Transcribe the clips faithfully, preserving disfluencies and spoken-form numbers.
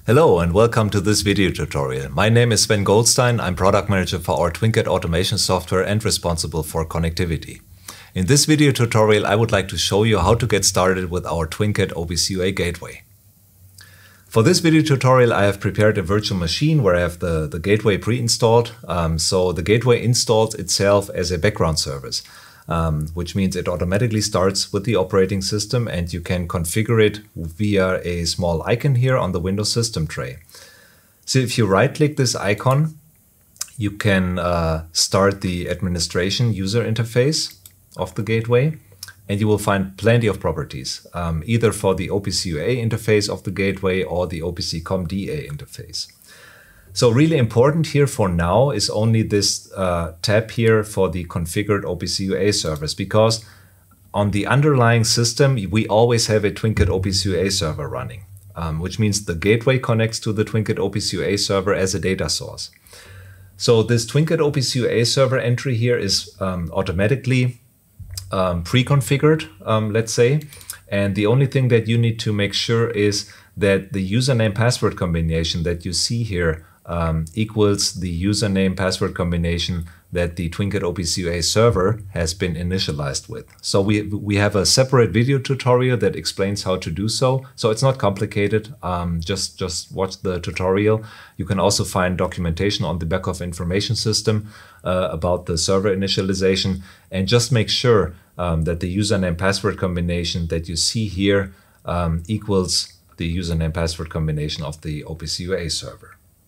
Hello and welcome to this video tutorial. My name is Sven Goldstein. I'm product manager for our TwinkCAD automation software and responsible for connectivity. In this video tutorial, I would like to show you how to get started with our TwinkCAD O P C U A gateway. For this video tutorial, I have prepared a virtual machine where I have the, the gateway pre-installed. Um, so the gateway installs itself as a background service. Um, which means it automatically starts with the operating system and you can configure it via a small icon here on the Windows system tray. So if you right click this icon, you can uh, start the administration user interface of the gateway and you will find plenty of properties, um, either for the O P C U A interface of the gateway or the O P C COM D A interface. So really important here for now is only this uh, tab here for the configured O P C U A service, because on the underlying system, we always have a TwinkCAD O P C U A server running, um, which means the gateway connects to the TwinkCAD O P C U A server as a data source. So this TwinkCAD O P C U A server entry here is um, automatically um, pre-configured, um, let's say. And the only thing that you need to make sure is that the username password combination that you see here Um, equals the username password combination that the TwinkCAD O P C U A server has been initialized with. So we, we have a separate video tutorial that explains how to do so. So it's not complicated, um, just, just watch the tutorial. You can also find documentation on the back of information system uh, about the server initialization, and just make sure um, that the username password combination that you see here um, equals the username password combination of the O P C U A server.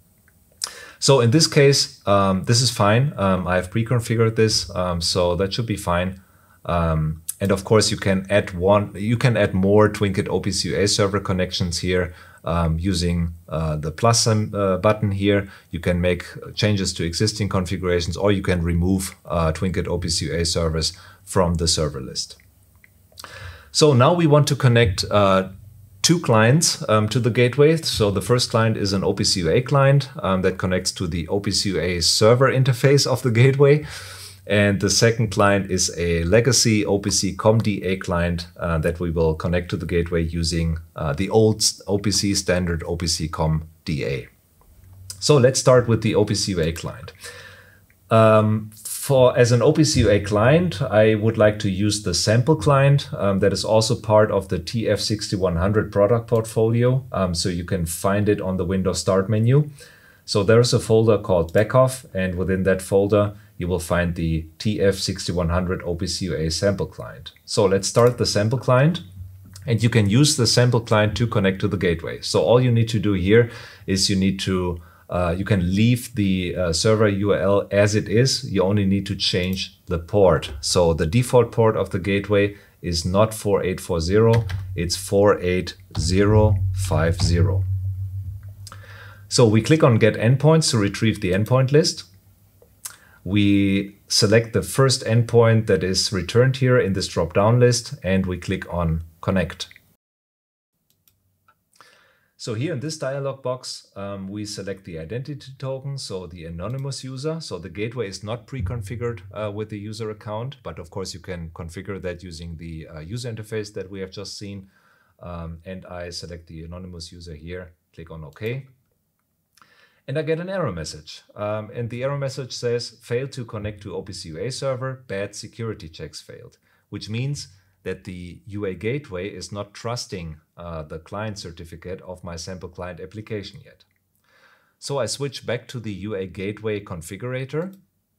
So in this case, um, this is fine. Um, I have pre-configured this, um, so that should be fine. Um, and of course, you can add one. You can add more TwinkCAD O P C U A server connections here um, using uh, the plus uh, button here. You can make changes to existing configurations, or you can remove uh, TwinkCAD O P C U A servers from the server list. So now we want to connect Uh, two clients um, to the gateway. So the first client is an O P C U A client um, that connects to the O P C U A server interface of the gateway. And the second client is a legacy O P C COM D A client uh, that we will connect to the gateway using uh, the old O P C standard O P C COM D A. So let's start with the O P C U A client. Um, For, as an O P C U A client, I would like to use the sample client um, that is also part of the T F sixty-one hundred product portfolio. Um, so you can find it on the Windows Start menu. So there's a folder called Backoff, and within that folder, you will find the T F sixty-one hundred O P C U A sample client. So let's start the sample client, and you can use the sample client to connect to the gateway. So all you need to do here is you need to Uh, you can leave the uh, server U R L as it is. You only need to change the port. So the default port of the gateway is not four eight four zero, it's four eight zero five zero. So we click on Get Endpoints to retrieve the endpoint list. We select the first endpoint that is returned here in this drop-down list, and we click on Connect. So here in this dialog box, um, we select the identity token, so the anonymous user. So the gateway is not pre-configured uh, with the user account, but of course you can configure that using the uh, user interface that we have just seen. Um, and I select the anonymous user here, click on OK. And I get an error message. Um, and the error message says, failed to connect to O P C U A server, bad security checks failed, which means that the U A gateway is not trusting uh, the client certificate of my sample client application yet. So I switch back to the U A gateway configurator.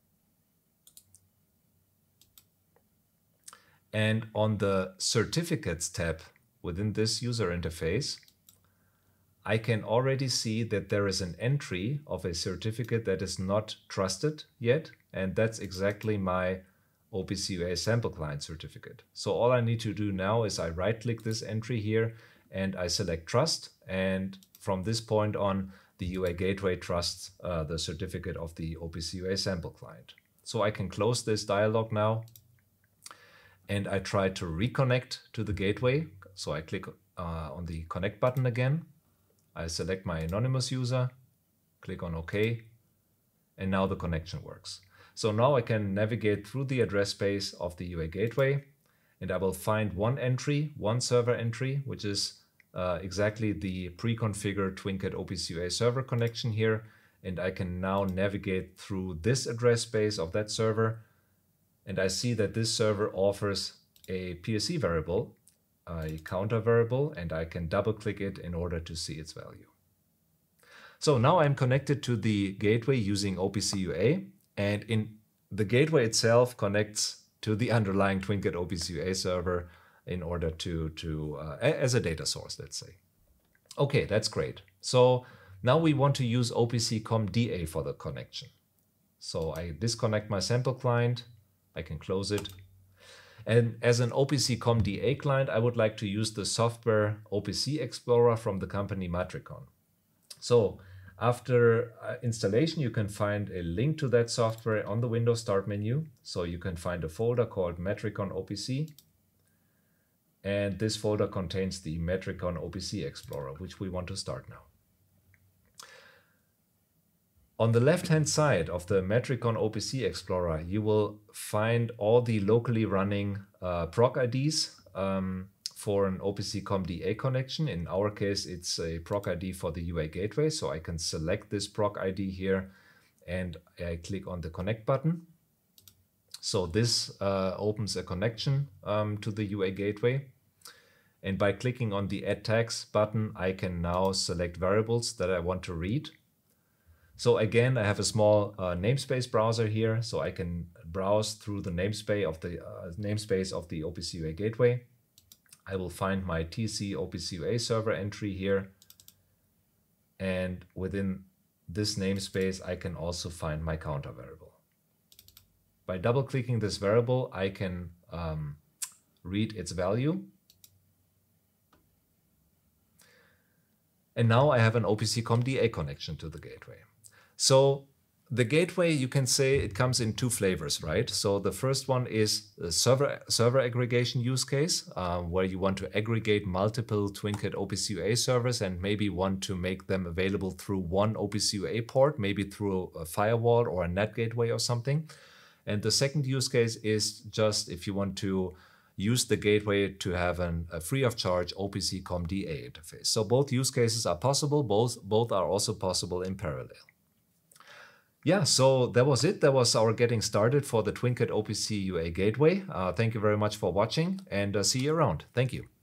And on the certificates tab within this user interface, I can already see that there is an entry of a certificate that is not trusted yet. And that's exactly my O P C U A sample client certificate. So all I need to do now is I right click this entry here and I select trust. And from this point on, the U A gateway trusts uh, the certificate of the O P C U A sample client. So I can close this dialog now. And I try to reconnect to the gateway. So I click uh, on the connect button again. I select my anonymous user, click on OK. And now the connection works. So now I can navigate through the address space of the U A gateway, and I will find one entry, one server entry, which is uh, exactly the pre-configured TWINKET O P C U A server connection here. And I can now navigate through this address space of that server. And I see that this server offers a P S E variable, a counter variable, and I can double click it in order to see its value. So now I'm connected to the gateway using O P C U A, and in the gateway itself connects to the underlying TWINKET O P C U A server in order to, to uh, as a data source, let's say. Okay, that's great. So now we want to use O P C COM D A for the connection. So I disconnect my sample client, I can close it. And as an O P C COM D A client, I would like to use the software O P C Explorer from the company Matricon. So after uh, installation, you can find a link to that software on the Windows Start menu. So you can find a folder called Matricon O P C. And this folder contains the Matricon O P C Explorer, which we want to start now. On the left-hand side of the Matricon O P C Explorer, you will find all the locally running uh, proc I Ds um, for an O P C COM D A connection. In our case, it's a proc I D for the U A gateway. So I can select this proc I D here and I click on the connect button. So this uh, opens a connection um, to the U A gateway. And by clicking on the add tags button, I can now select variables that I want to read. So again, I have a small uh, namespace browser here, so I can browse through the namespace of the uh, namespace of the O P C U A gateway. I will find my T C O P C U A server entry here, and within this namespace, I can also find my counter variable. By double-clicking this variable, I can um, read its value. And now I have an O P C COM D A connection to the gateway. So the gateway, you can say it comes in two flavors, right? So the first one is a server, server aggregation use case, uh, where you want to aggregate multiple TWINKET O P C U A servers and maybe want to make them available through one O P C U A port, maybe through a firewall or a NAT gateway or something. And the second use case is just if you want to use the gateway to have an, a free of charge O P C COM D A interface. So both use cases are possible. Both, both are also possible in parallel. Yeah, so that was it. That was our getting started for the TWINKET O P C U A gateway. Uh, thank you very much for watching, and uh, see you around. Thank you.